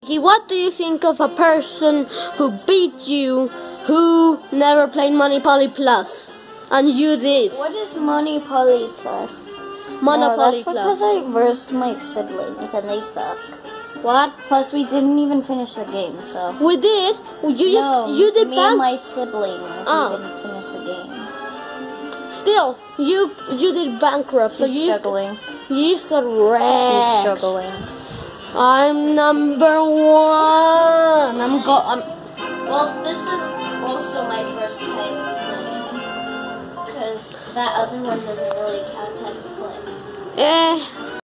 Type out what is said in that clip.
What do you think of a person who beat you, who never played Monopoly Plus, and you did? What is Monopoly Plus? Monopoly That's because I versed my siblings and they suck. What? Plus, we didn't even finish the game, so. We did. You did. Me and my siblings. Oh. We didn't finish the game. Still, you did bankrupt. So She's struggling. You just got wrecked. She's struggling. I'm number one. Well, this is also my first time playing, because that other one doesn't really count as a play.